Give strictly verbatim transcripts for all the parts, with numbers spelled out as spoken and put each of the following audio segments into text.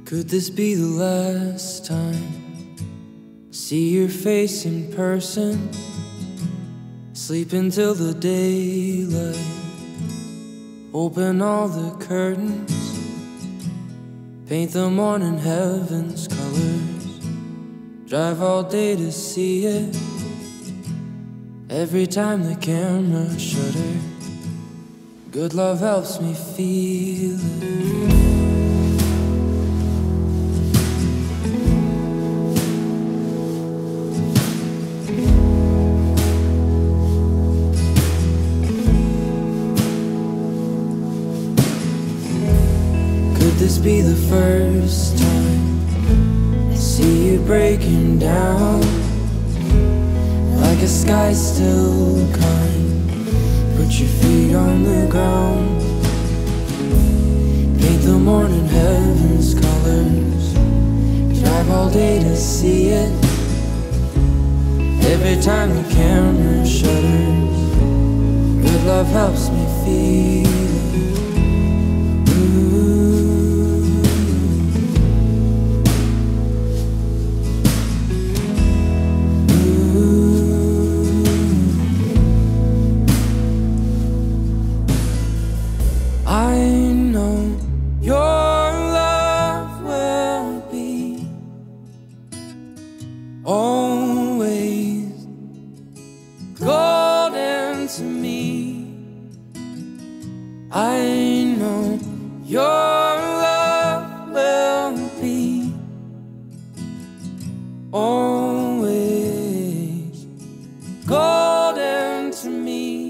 Could this be the last time see your face in person? Sleep until the daylight, open all the curtains, paint the morning heaven's colors, drive all day to see it. Every time the camera shutters, good love helps me feel it. Could this be the first time I see you breaking down, like a sky still kind? Put your feet on the ground, paint the morning heaven's colors, drive all day to see it. Every time the camera shutters, good love helps me feel it. I know your love will be always golden to me. I know your love will be always golden to me.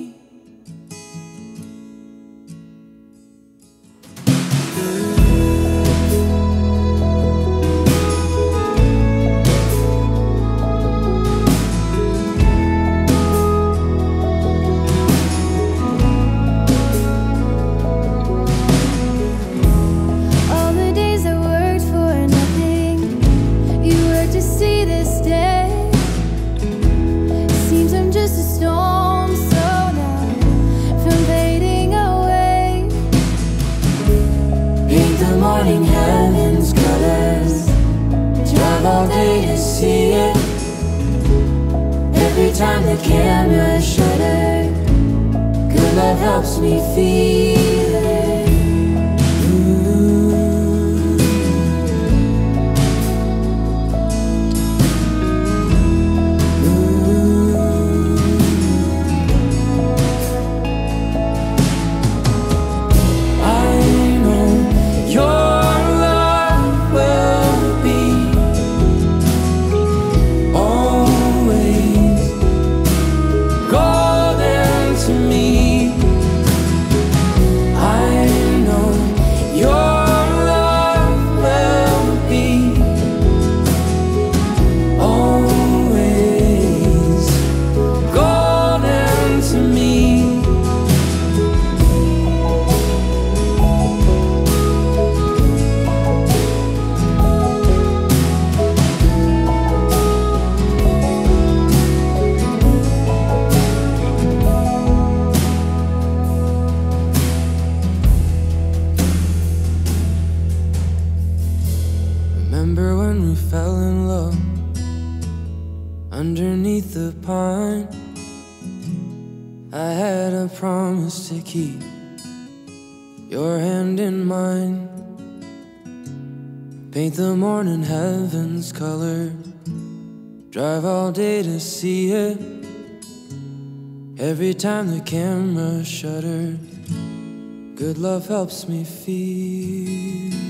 Morning heaven's colors, drive all day to see it. Every time the camera shutters, good love helps me feel it. Remember when we fell in love underneath the pine? I had a promise to keep, your hand in mine. Paint the morning heaven's color, drive all day to see it. Every time the camera shutters, good love helps me feel